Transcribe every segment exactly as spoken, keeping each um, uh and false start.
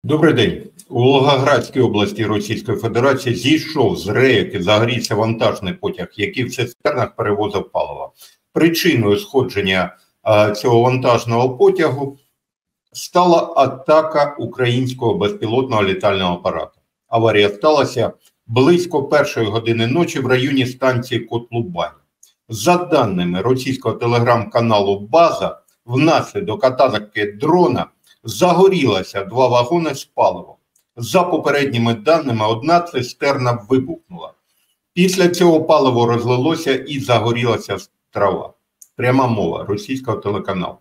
Добрий день. У Волгоградській області Російської Федерації зійшов з рейок і загорівся вантажний потяг, який в цистернах перевозив паливо. Причиною сходження а, цього вантажного потягу стала атака українського безпілотного літального апарату. Аварія сталася близько першої години ночі в районі станції Котлубань. За даними російського телеграм-каналу «База», внаслідок атаки дрона загорілося два вагони з паливом. За попередніми даними, одна цистерна вибухнула. Після цього паливо розлилося і загорілася трава. Пряма мова російського телеканалу.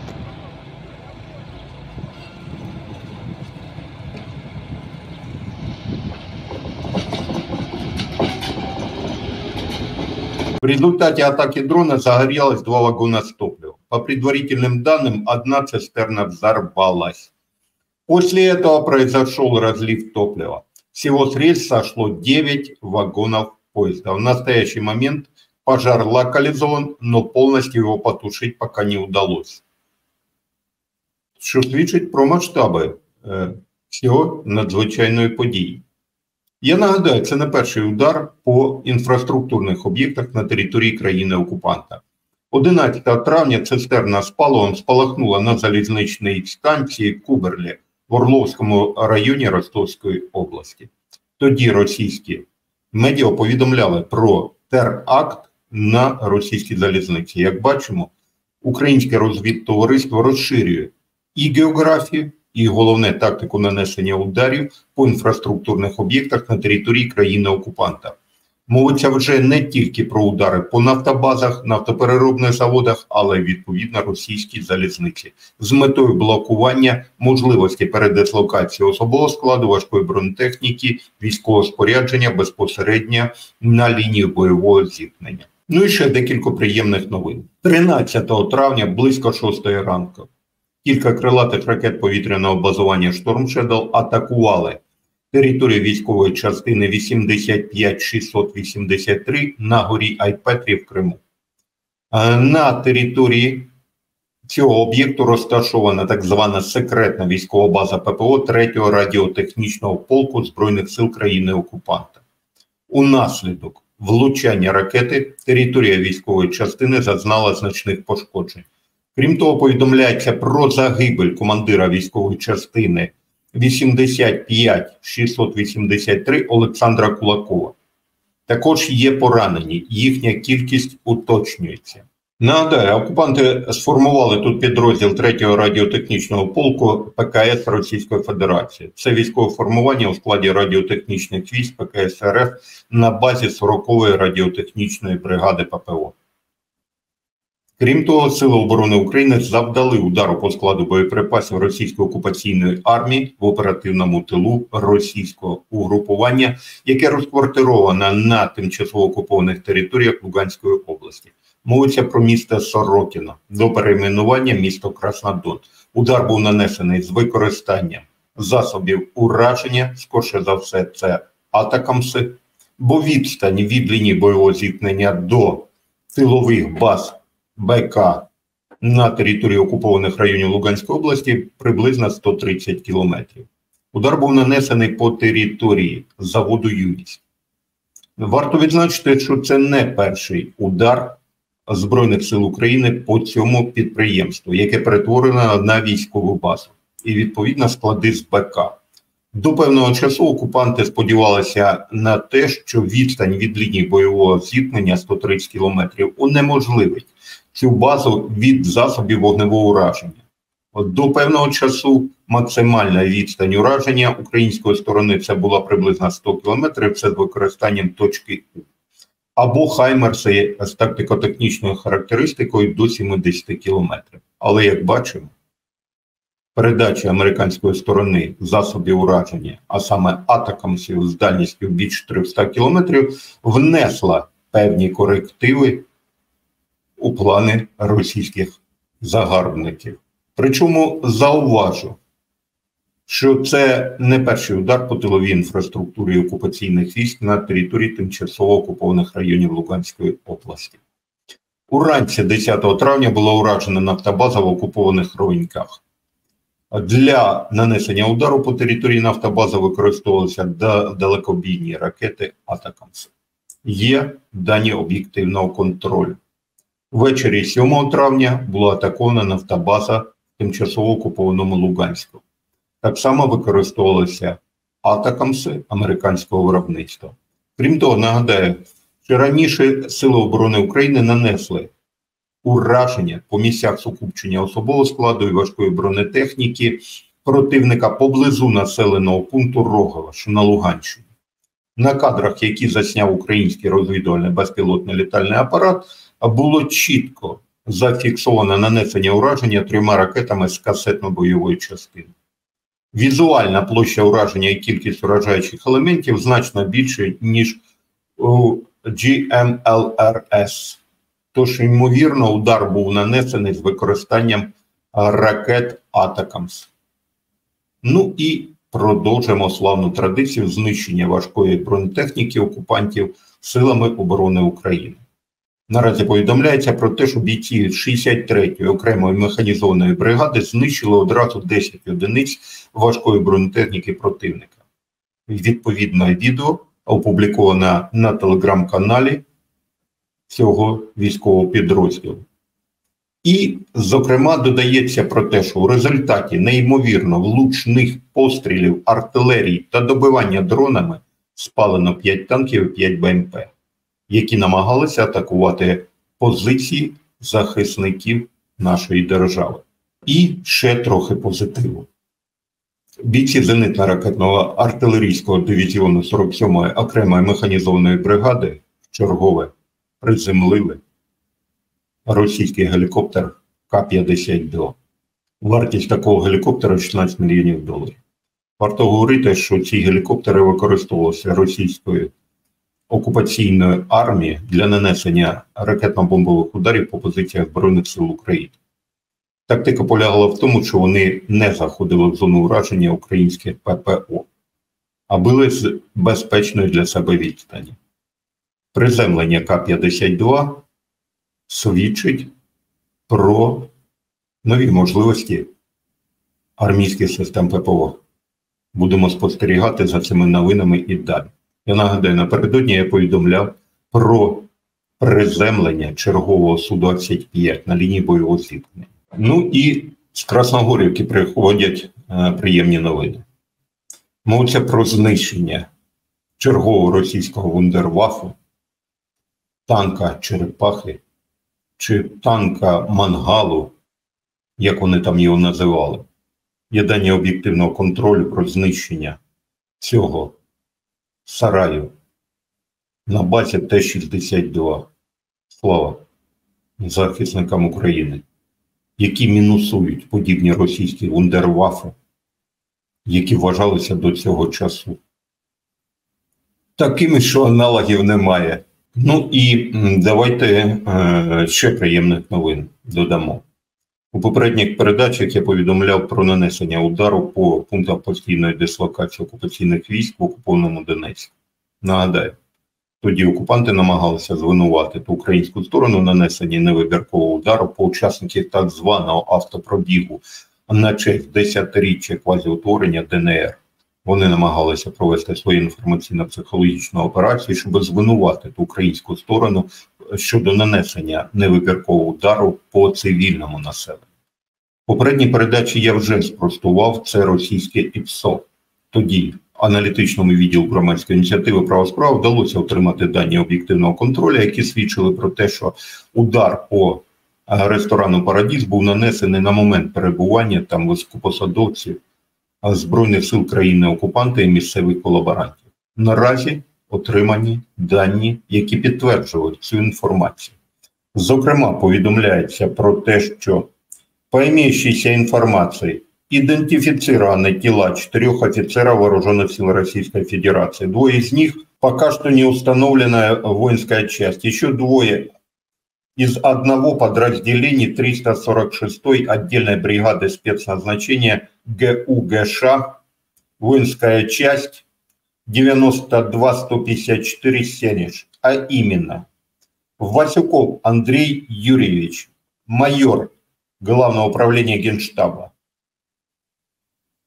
В результате атаки дрона загорелось два вагона с топливом. По предварительным данным, одна цистерна взорвалась. После этого произошел разлив топлива. Всего с рельс сошло девять вагонов поезда. В настоящий момент пожар локализован, но полностью его потушить пока не удалось. Що свідчить про масштаби е, цього надзвичайної події. Я нагадаю, це не перший удар по інфраструктурних об'єктах на території країни-окупанта. одинадцятого травня цистерна з паливом спалахнула на залізничній станції Куберлі в Орловському районі Ростовської області. Тоді російські медіа повідомляли про теракт на російській залізниці. Як бачимо, українське розвідтовариство розширює і географію, і головне тактику нанесення ударів по інфраструктурних об'єктах на території країни-окупанта. Мовиться вже не тільки про удари по нафтобазах, нафтопереробних заводах, але й відповідно російській залізниці з метою блокування можливості передислокації особового складу, важкої бронетехніки, військового спорядження безпосередньо на лінію бойового зіткнення. Ну і ще декілька приємних новин. тринадцятого травня близько шостої ранку кілька крилатих ракет повітряного базування «Шторм Шедоу» атакували територію військової частини вісімдесят п'ять шістсот вісімдесят три на горі Айпетрі в Криму. На території цього об'єкту розташована так звана секретна військова база ППО третього радіотехнічного полку Збройних сил країни-окупанта. Унаслідок влучання ракети територія військової частини зазнала значних пошкоджень. Крім того, повідомляється про загибель командира військової частини вісімдесят п'ять шістсот вісімдесят три Олександра Кулакова. Також є поранені, їхня кількість уточнюється. Нагадаю, окупанти сформували тут підрозділ третього радіотехнічного полку ПКС Російської Федерації. Це військове формування у складі радіотехнічних військ ПКС РФ на базі сорокової радіотехнічної бригади ППО. Крім того, Сили оборони України завдали удару по складу боєприпасів російської окупаційної армії в оперативному тилу російського угрупування, яке розквартироване на тимчасово окупованих територіях Луганської області. Мовиться про місто Сорокіно, до перейменування місто Краснодон. Удар був нанесений з використанням засобів ураження, скорше за все це атакамси, бо відстань від лінії бойового зіткнення до тилових баз БК на території окупованих районів Луганської області приблизно сто тридцять кілометрів. Удар був нанесений по території заводу «Юність». Варто відзначити, що це не перший удар Збройних сил України по цьому підприємству, яке перетворено на військову базу і відповідно склади з БК. До певного часу окупанти сподівалися на те, що відстань від лінії бойового зіткнення сто тридцять кілометрів унеможливить цю базу від засобів вогневого ураження. До певного часу максимальна відстань ураження української сторони це була приблизно сто кілометрів, це з використанням точки У. Або хаймерси з тактико-технічною характеристикою до сімдесят кілометрів. Але, як бачимо, передача американської сторони засобів ураження, а саме атакамсів з дальністю більш триста кілометрів, внесла певні корективи у плани російських загарбників. Причому зауважу, що це не перший удар по тиловій інфраструктурі окупаційних військ на території тимчасово окупованих районів Луганської області. Уранці десятого травня була уражена нафтобаза в окупованих Ровеньках. Для нанесення удару по території нафтобази використовувалися далекобійні ракети «Атакамс». Є дані об'єктивного контролю. Ввечері сьомого травня була атакована нафтобаза в тимчасово окупованому Луганську. Так само використовувалися «Атакамси» американського виробництва. Крім того, нагадаю, що раніше Сили оборони України нанесли ураження по місцях сукупчення особового складу і важкої бронетехніки противника поблизу населеного пункту Рогове, що на Луганщині. На кадрах, які засняв український розвідувальний безпілотний літальний апарат, було чітко зафіксовано нанесення ураження трьома ракетами з касетно-бойової частини. Візуальна площа ураження і кількість уражаючих елементів значно більше, ніж у джі ем ел ар ес. Тож, ймовірно, удар був нанесений з використанням ракет «Атакамс». Ну і продовжимо славну традицію знищення важкої бронетехніки окупантів силами оборони України. Наразі повідомляється про те, що бійці шістдесят третьої окремої механізованої бригади знищили одразу десять одиниць важкої бронетехніки противника. Відповідне відео опубліковано на телеграм-каналі цього військового підрозділу. І, зокрема, додається про те, що у результаті неймовірно влучних пострілів артилерії та добивання дронами спалено п'ять танків і п'ять бе ем пе, які намагалися атакувати позиції захисників нашої держави. І ще трохи позитиву. Бійці зенитно-ракетного артилерійського дивізіону сорок сьомої окремої механізованої бригади чергове приземлили російський гелікоптер ка п'ятдесят два. Вартість такого гелікоптера шістнадцять мільйонів доларів. Варто говорити, що ці гелікоптери використовувалися російською окупаційною армією для нанесення ракетно-бомбових ударів по позиціях Збройних сил України. Тактика полягала в тому, що вони не заходили в зону ураження українських пе пе о, а були з безпечної для себе відстані. Приземлення ка п'ятдесят два свідчить про нові можливості армійських систем пе пе о. Будемо спостерігати за цими новинами і далі. Я нагадаю, напередодні я повідомляв про приземлення чергового Су двадцять п'ять на лінії бойового зіткнення. Ну і з Красногорівки приходять е, приємні новини. Мовиться про знищення чергового російського вундерваффу, танка Черепахи, чи танка Мангалу, як вони там його називали. Є дані об'єктивного контролю про знищення цього сараю на базі Т шістдесят два. Слава захисникам України, які мінусують подібні російські вундерваффи, які вважалися до цього часу такими, що аналогів немає. Ну і давайте е, ще приємних новин додамо. У попередніх передачах я повідомляв про нанесення удару по пунктах постійної дислокації окупаційних військ в окупованому Донецьку. Нагадаю, тоді окупанти намагалися звинуватити українську сторону нанесення невибіркового удару по учасників так званого автопробігу на честь десятиріччя квазіутворення Де ен ер. Вони намагалися провести свою інформаційно-психологічну операцію, щоб звинуватити українську сторону щодо нанесення невибіркового удару по цивільному населенню. В попередній передачі я вже спростував це російське ІПСО. Тоді аналітичному відділу громадської ініціативи «Права справа» вдалося отримати дані об'єктивного контролю, які свідчили про те, що удар по ресторану «Парадіз» був нанесений на момент перебування там високопосадовців Збройних сил країни-окупанта і місцевих колаборантів. Наразі отримані дані, які підтверджують цю інформацію. Зокрема, повідомляється про те, що по имеющейся информации идентифицированы тела четырех офицеров вооруженных сил Российской Федерации. Двое из них пока что не установленная воинская часть. Еще двое из одного подразделения триста сорок шестой отдельной бригады спецназначения гэ у гэ ша, воинская часть девяносто два сто пятьдесят четыре Сенеж, а именно Васюков Андрей Юрьевич, майор Главного управления Генштаба,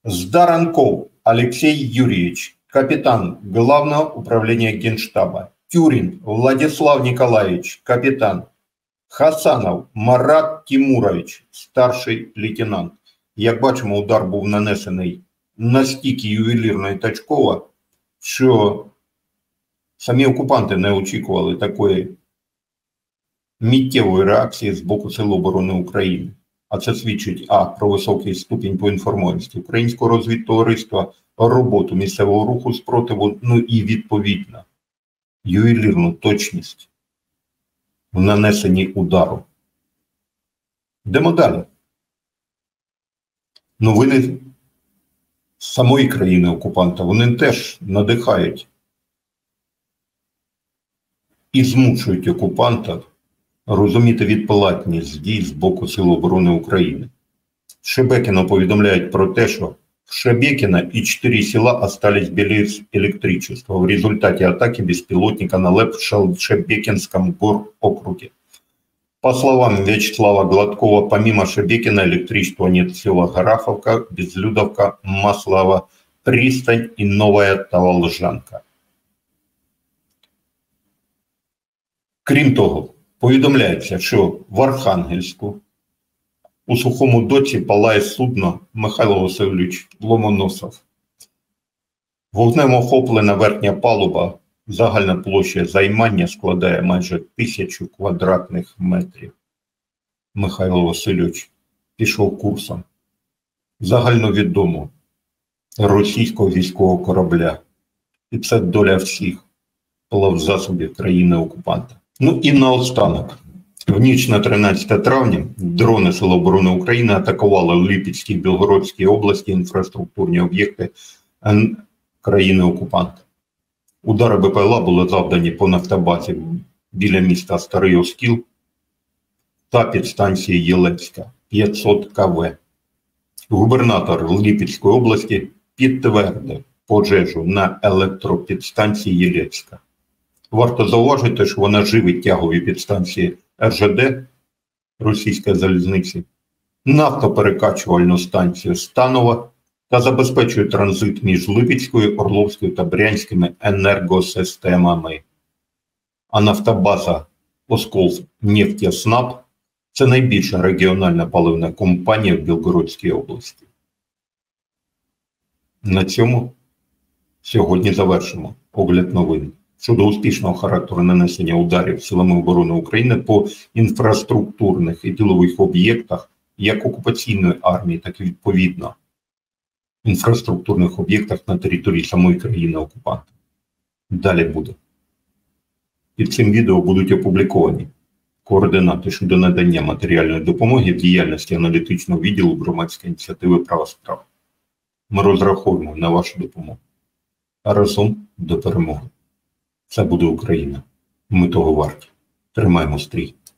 Здаранков Алексей Юрьевич, капитан Главного управления Генштаба. Тюрин Владислав Николаевич, капитан. Хасанов Марат Тимурович, старший лейтенант. Як бачимо, удар був нанесений настільки ювелірно і точково, що самі окупанти не очікували такої миттєвої реакції з боку Сил оборони України. А це свідчить а. про високий ступінь поінформованості українського розвідтовариства, роботу місцевого руху спротиву, ну і відповідно ювелірну точність в нанесенні удару. Йдемо далі. Новини самої країни-окупанта, вони теж надихають і змушують окупанта розуміти відплатність дій з боку Сил оборони України. Шебекіно повідомляють про те, що в Шебекино и четыре села остались без электричества в результате атаки беспилотника на ЛЭП в Шебекинском горокруге. По словам Вячеслава Гладкова, помимо Шебекина электричества нет в селах Гарафовка, Безлюдовка, Маслова, Пристань и Новая Таволжанка. Крім того, повідомляється, що в Архангельську у Сухому Доці палає судно Михайло Васильович Ломоносов. Вогнем охоплена верхня палуба, загальна площа займання складає майже тисячу квадратних метрів. Михайло Васильович пішов курсом загальновідомого російського військового корабля. І це доля всіх плавзасобів країни-окупанта. Ну і наостанок. В ніч на тринадцяте травня дрони Сил оборони України атакували в Липецькій, Білгородській області інфраструктурні об'єкти країни-окупанта. Удари БПЛА були завдані по нафтобазі біля міста Старий Оскіл та підстанції Єлецька п'ятсот кВт. Губернатор Липецької області підтвердив пожежу на електропідстанції Єлецька. Варто зауважити, що вона живить тягові підстанції Р Ж Д російської залізниці, нафтоперекачувальну станцію Станово та забезпечує транзит між Липецькою, Орловською та Брянськими енергосистемами. А нафтобаза Осколнефтеснаб – це найбільша регіональна паливна компанія в Білгородській області. На цьому сьогодні завершимо огляд новин щодо успішного характеру нанесення ударів Силами оборони України по інфраструктурних і ділових об'єктах як окупаційної армії, так і відповідно інфраструктурних об'єктах на території самої країни-окупанта. Далі буде. Під цим відео будуть опубліковані координати щодо надання матеріальної допомоги в діяльності аналітичного відділу громадської ініціативи «Права справ». Ми розраховуємо на вашу допомогу. А разом до перемоги. Це буде Україна. Ми того варті. Тримаємо стрій.